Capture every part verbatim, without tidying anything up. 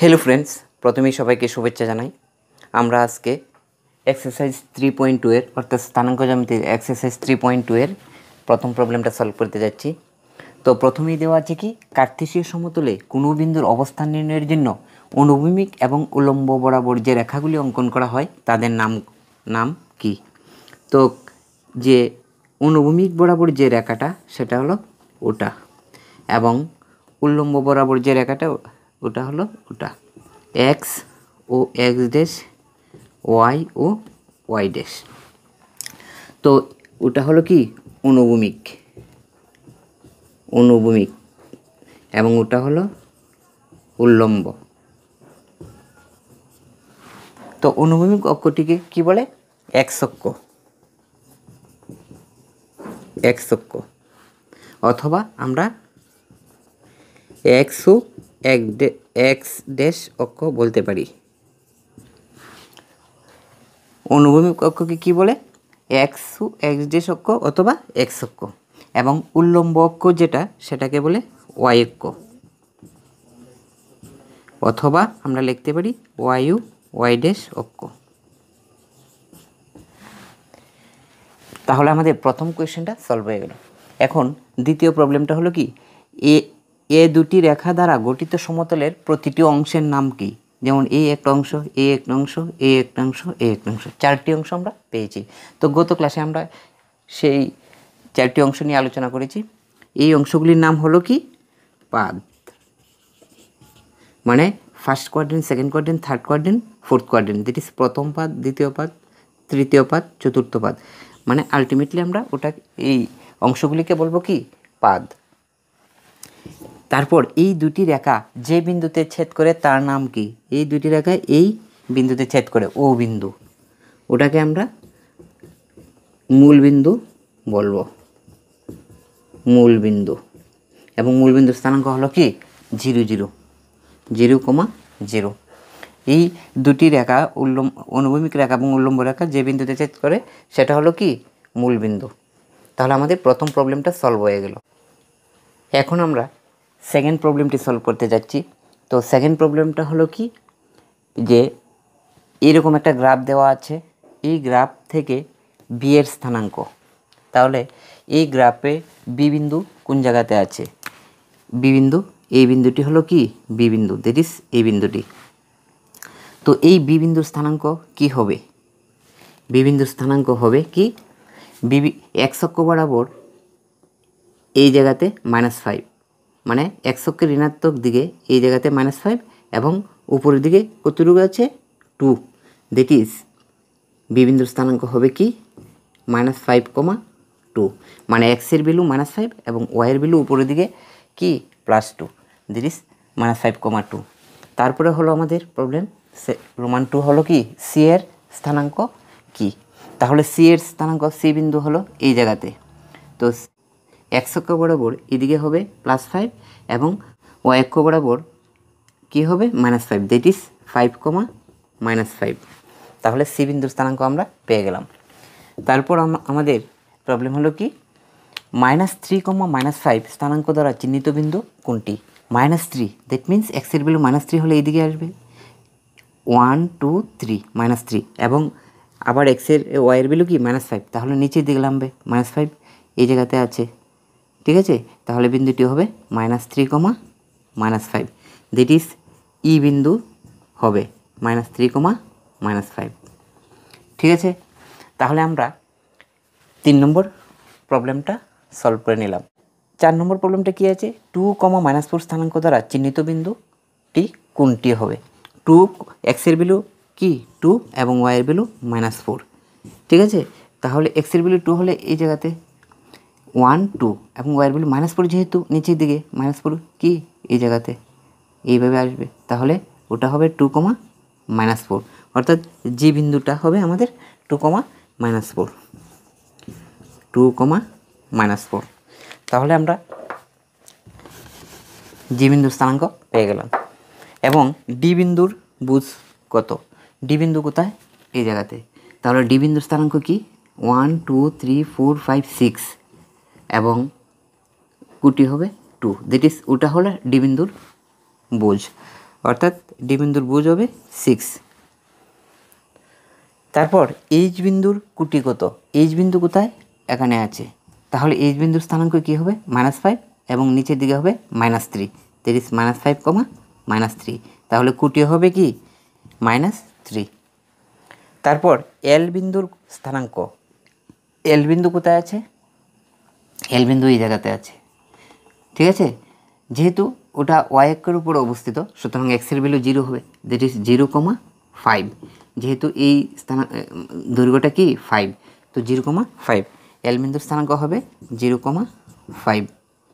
Hello friends प्रथमेই সবাইকে শুভেচ্ছা জানাই। আমরা আজকে এক্সারসাইজ থ্রি পয়েন্ট টু এর অর্থাৎ স্থানাঙ্ক জ্যামিতির এক্সারসাইজ থ্রি পয়েন্ট টু এর প্রথম প্রবলেমটা সলভ করতে যাচ্ছি। তো প্রথমেই দেওয়া আছে কি কার্তেশীয় সমতলে কোনো বিন্দুর অবস্থান নির্ণয়ের জন্য অনুভূমিক এবং উল্লম্ব বরাবর যে রেখাগুলি অঙ্কন করা হয় তাদের নাম নাম কি। তো যে অনুভূমিক বরাবর যে রেখাটা সেটা হলো ওটা, এবং উল্লম্ব বরাবর যে রেখাটা ওটা হলো ওটা, এক্স ও এক্স ড্যাশ, ওয়াই ও ওয়াই ড্যাশ। তো ওটা হলো কি অনুভূমিক অনুভূমিক এবং ওটা হলো উল্লম্ব। তো অনুভূমিক অক্ষটিকে কি বলে? এক্স অক্ষ, এক্স অক্ষ, অথবা আমরা এক্স ও এক্স ড্যাশ অক্ষ বলতে পারি। অনুভূমিক অক্ষকে কি বলে? এক্স ও এক্স ড্যাশ অক্ষ অথবা এক্স অক্ষ, এবং উল্লম্ব অক্ষ যেটা সেটাকে বলে ওয়াই অক্ষ, অথবা আমরা লিখতে পারি ওয়াই ও ওয়াই ড্যাশ অক্ষ। তাহলে আমাদের প্রথম কোয়েশ্চেনটা সলভ হয়ে গেল। এখন দ্বিতীয় প্রবলেমটা হলো কি এ এ দুটি রেখা দ্বারা গঠিত সমতলের প্রতিটি অংশের নাম কি। যেমন এই একটা অংশ, এই একটা অংশ, এই একটা অংশ, এই একটা অংশ, চারটি অংশ আমরা পেয়েছি। তো গত ক্লাসে আমরা সেই চারটি অংশ নিয়ে আলোচনা করেছি। এই অংশগুলির নাম হলো কি পাদ, মানে first quadrant, second quadrant, third quadrant, fourth quadrant, that is প্রথম পাদ, দ্বিতীয় পাদ, তৃতীয় পাদ, চতুর্থ পাদ। মানে আলটিমেটলি আমরা ওটা এই অংশগুলিকে বলবো কি পাদ। তারপর এই দুটি রেখা যে বিন্দুতে ছেদ করে তার নাম কি। এই দুটি রেখা এই বিন্দুতে ছেদ করে, ও বিন্দু, ওটাকে আমরা মূল বিন্দু বলবো, মূল বিন্দু। এবং মূল বিন্দুর স্থানাঙ্ক হলো কি zero zero zero comma zero. এই দুটি রেখা উল্লম্ব অনুভূমিক রেখা এবং উল্লম্ব রেখা যে বিন্দুতে ছেদ করে সেটা হলো কি মূল বিন্দু। তাহলে আমাদের প্রথম প্রবলেমটা সলভ হয়ে গেল। এখন আমরা সেকেন্ড প্রবলেমটি সলভ করতে যাচ্ছি। তো সেকেন্ড প্রবলেমটা হলো কি যে এরকম একটা গ্রাফ দেওয়া আছে, এই গ্রাফ থেকে বি এর স্থানাঙ্ক। তাহলে এই গ্রাফে বি বিন্দু কোন জায়গাতে আছে? বি বিন্দু, এই বিন্দুটি হলো কি বি বিন্দু, দ্যাট ইজ এই বিন্দুটি। তো এই বি বিন্দুর স্থানাঙ্ক কি হবে? বি বিন্দুর স্থানাঙ্ক হবে কি বি এক্স অক্ষ বরাবর এই জায়গাতে মাইনাস ফাইভ, মানে এক্স অক্ষের ঋণাত্মক দিকে এই জায়গাতে মাইনাস ফাইভ, এবং উপরের দিকে কতটুকু আছে টু, দ্যাট ইজ বি বিন্দুর স্থানাঙ্ক হবে কি মাইনাস ফাইভ কমা টু, মানে এক্সের ভ্যালু মাইনাস ফাইভ এবং ওয়াইয়ের ভ্যালু উপরের দিকে কি plus two, that is minus five comma two. তারপরে হলো আমাদের প্রবলেম রোমান টু হলো কি সি এর স্থানাঙ্ক কি। তাহলে সি এর স্থানাঙ্ক, সি বিন্দু হলো এই জায়গাতে। তো এক্স অক্ষ বরাবর এদিকে হবে প্লাস ফাইভ এবং ওয়াই অক্ষ বরাবর কী হবে minus five, that is five comma minus five. তাহলে সি বিন্দুর স্থানাঙ্ক আমরা পেয়ে গেলাম। তারপর আমাদের প্রবলেম হলো কি minus three comma minus five স্থানাঙ্ক দ্বারা চিহ্নিত বিন্দু কোনটি। মাইনাস থ্রি, দ্যাট মিনস এক্সের ভ্যালু মাইনাস থ্রি হলে এইদিকে আসবে one two three minus three, এবং আবার এক্সের ওয়াইয়ের ভ্যালু কি মাইনাস ফাইভ, তাহলে নিচের দিকে নামবে মাইনাস ফাইভ এই জায়গাতে আছে, ঠিক আছে। তাহলে বিন্দুটি হবে minus three comma minus five, that is E বিন্দু হবে minus three comma minus five, ঠিক আছে। তাহলে আমরা তিন নম্বর প্রবলেমটা সলভ করে নিলাম। চার নম্বর প্রবলেমটা কী আছে, টু কমা মাইনাস ফোর স্থানাঙ্ক দ্বারা চিহ্নিত বিন্দুটি কোনটি হবে। টু এক্সের ভ্যালু কি টু এবং ওয়াইয়ের ভ্যালু মাইনাস ফোর, ঠিক আছে। তাহলে এক্সের ভ্যালু টু হলে এই জায়গাতে ওয়ান টু এবং ওয়াইয়ের ভ্যালু মাইনাস ফোর, যেহেতু নিচের দিকে মাইনাস ফোর কি এই জায়গাতে এইভাবে আসবে, তাহলে ওটা হবে টু কমা মাইনাস ফোর, অর্থাৎ যে বিন্দুটা হবে আমাদের two comma minus four, two comma minus four. তাহলে আমরা জি বিন্দুর স্থানাঙ্ক পেয়ে গেলাম। এবং ডি বিন্দুর বুঝ কত? ডি বিন্দু কোথায়? এই জায়গাতে। তাহলে ডি বিন্দুর স্থানাঙ্ক কি one two three four five six, এবং কুটি হবে টু, দ্যাট ইজ ওটা হলো ডি বিন্দুর বুঝ। অর্থাৎ ডি বিন্দুর বুঝ হবে সিক্স। তারপর এইচ বিন্দুর কুটি কত? এইচ বিন্দু কোথায়? এখানে আছে। তাহলে এইচ বিন্দুর স্থানাঙ্ক কী হবে? মাইনাস ফাইভ এবং নিচের দিকে হবে minus three. That is minus five comma minus three. তাহলে কুটি হবে কি? Minus three. তারপর এল বিন্দুর স্থানাঙ্ক। এল বিন্দু কোথায় আছে? এল বিন্দু এই জায়গাতে আছে, ঠিক আছে। যেহেতু ওটা ওয়াই অক্ষের উপরে অবস্থিত, সুতরাং এক্সের ভ্যালু জিরো হবে। That is zero comma five. যেহেতু এই স্থান দৈর্ঘ্যটা কি ফাইভ, তো জিরো কমা ফাইভ। এল বিন্দুর স্থানাঙ্ক হবে জিরো কমা ফাইভ।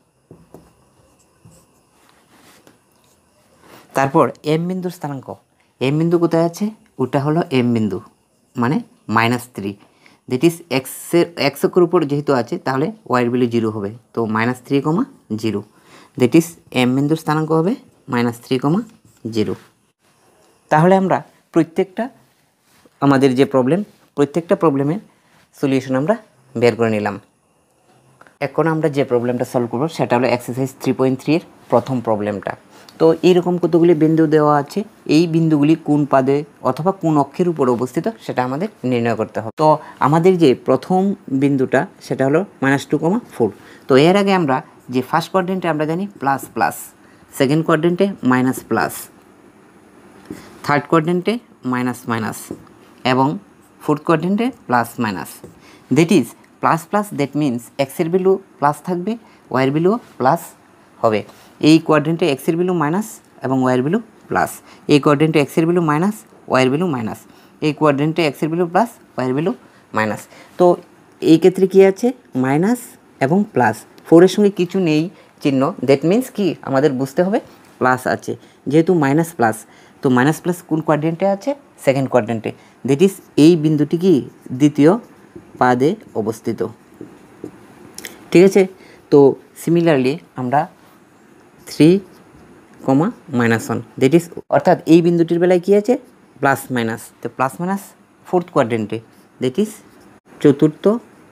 তারপর এম বিন্দুর স্থানাঙ্ক। এম বিন্দু কোথায় আছে? ওটা হলো এম বিন্দু, মানে মাইনাস থ্রি। দ্যাট ইজ এক্সের এক্স অক্ষের উপর যেহেতু আছে, তাহলে ওয়াইয়ের ভ্যালু জিরো হবে, তো minus three comma zero. That is M বিন্দুর স্থানাঙ্ক হবে মাইনাস থ্রি কমা জিরো। তাহলে আমরা প্রত্যেকটা আমাদের যে প্রবলেম, প্রত্যেকটা প্রবলেমের সলিউশন আমরা বের করে নিলাম। এখন আমরা যে প্রবলেমটা সলভ করবো সেটা হলো এক্সারসাইজ থ্রি পয়েন্ট থ্রি এর প্রথম প্রবলেমটা। তো এইরকম কতগুলি বিন্দু দেওয়া আছে, এই বিন্দুগুলি কোন পাদে অথবা কোন অক্ষের উপর অবস্থিত সেটা আমাদের নির্ণয় করতে হবে। তো আমাদের যে প্রথম বিন্দুটা সেটা হলো মাইনাস টু কমা ফোর। তো এর আগে আমরা যে ফার্স্ট কোয়াড্রেন্টে আমরা জানি প্লাস প্লাস, সেকেন্ড কোয়াড্রেন্টে মাইনাস প্লাস, থার্ড কোয়াড্রেন্টে মাইনাস মাইনাস এবং ফোর্থ কোয়াড্রেন্টে plus minus. That is plus plus, that means এক্সের ভ্যালু প্লাস থাকবে, ওয়াইয়ের ভ্যালু প্লাস হবে। এই কোয়াড্রেন্টে এক্সের ভ্যালু মাইনাস এবং ওয়াইয়ের ভ্যালু প্লাস। এই কোয়াড্রেন্টে এক্সের ভ্যালু মাইনাস, ওয়াইয়ের ভ্যালু মাইনাস। এই কোয়াড্রেন্টে এক্সের ভ্যালু প্লাস, ওয়াইয়ের ভ্যালু মাইনাস। তো এই ক্ষেত্রে কী আছে? মাইনাস এবং প্লাস। ফোরের সঙ্গে কিছু নেই চিহ্ন, দ্যাট মিনস কি আমাদের বুঝতে হবে প্লাস আছে। যেহেতু মাইনাস প্লাস, তো মাইনাস প্লাস কোন কোয়াড্রেন্টে আছে? সেকেন্ড কোয়াড্রেন্টে। দ্যাট ইজ এই বিন্দুটি কি দ্বিতীয় পাদে অবস্থিত, ঠিক আছে। তো সিমিলারলি আমরা three comma minus one, that is অর্থাৎ এই বিন্দুটির বেলায় কী আছে? Plus minus. তো প্লাস মাইনাস ফোর্থ কোয়াড্রেন্টে, দ্যাট ইজ চতুর্থ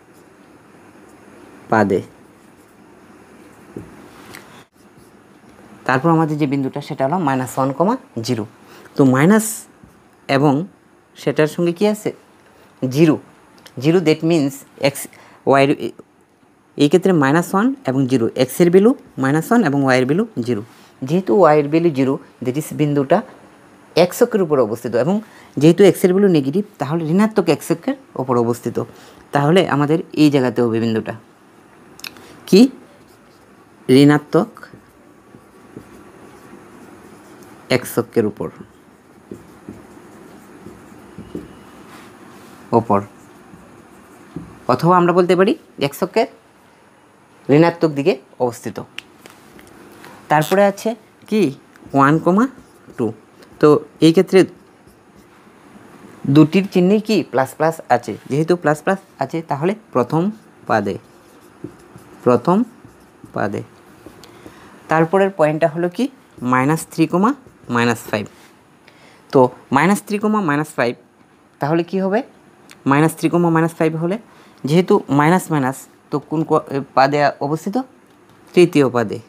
পাদে। তারপর আমাদের যে বিন্দুটা সেটা হলো মাইনাস ওয়ান কমা জিরো। তো মাইনাস এবং সেটার সঙ্গে কি আছে? Zero. Zero, that means x ওয়াইয়ের, এই ক্ষেত্রে মাইনাস ওয়ান এবং জিরো, এক্সের ভ্যালু মাইনাস ওয়ান এবং ওয়াইয়ের ভ্যালু জিরো। যেহেতু ওয়াইয়ের ভ্যালু জিরো, দ্যাট ইজ বিন্দুটা এক্স অক্ষের উপর অবস্থিত এবং যেহেতু এক্সের ভ্যালু নেগেটিভ, তাহলে ঋণাত্মক এক্স অক্ষের উপর অবস্থিত। তাহলে আমাদের এই জায়গাতে হবে বিন্দুটা কি? ঋণাত্মক এক্স অক্ষের উপর ওপর অথবা আমরা বলতে পারি এক্স অক্ষের ঋণাত্মক দিকে অবস্থিত। তারপরে আছে কি? One comma two. তো এই ক্ষেত্রে দুটির চিহ্নেই কি প্লাস প্লাস আছে। যেহেতু প্লাস প্লাস আছে, তাহলে প্রথম পাদে, প্রথম পাদে। তারপরের পয়েন্টটা হলো কি? Minus three comma minus five. তো minus three comma minus five, তাহলে কি হবে? Minus three comma minus five হলে যেহেতু মাইনাস মাইনাস, তো কোন পাদে অবস্থিত? তৃতীয় পাদে।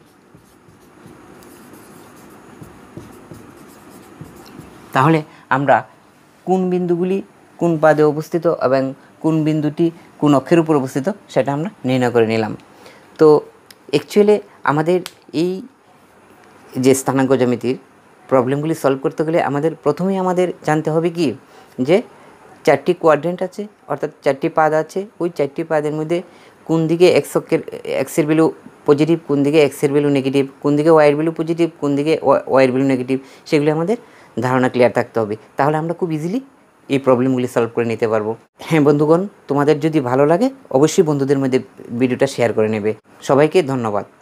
তাহলে আমরা কোন বিন্দুগুলি কোন পাদে অবস্থিত এবং কোন বিন্দুটি কোন অক্ষের উপর অবস্থিত সেটা আমরা নির্ণয় করে নিলাম। তো অ্যাকচুয়ালি আমাদের এই যে স্থানাঙ্ক জ্যামিতির প্রবলেমগুলি সলভ করতে গেলে আমাদের প্রথমেই আমাদের জানতে হবে কি, যে চারটি কোয়াড্রেন্ট আছে, অর্থাৎ চারটি পাদ আছে। ওই চারটি পাদের মধ্যে কোন দিকে এক্স অক্ষের এক্সের ভ্যালু পজিটিভ, কোন দিকে এক্সের ভ্যালু নেগেটিভ, কোন দিকে ওয়াইয়ের ভ্যালু পজিটিভ, কোন দিকে ওয়াইয়ের ভ্যালু নেগেটিভ, সেগুলি আমাদের ধারণা ক্লিয়ার থাকতে হবে। তাহলে আমরা খুব ইজিলি এই প্রবলেমগুলি সলভ করে নিতে পারবো। হ্যাঁ বন্ধুগণ, তোমাদের যদি ভালো লাগে অবশ্যই বন্ধুদের মধ্যে ভিডিওটা শেয়ার করে নেবে। সবাইকে ধন্যবাদ।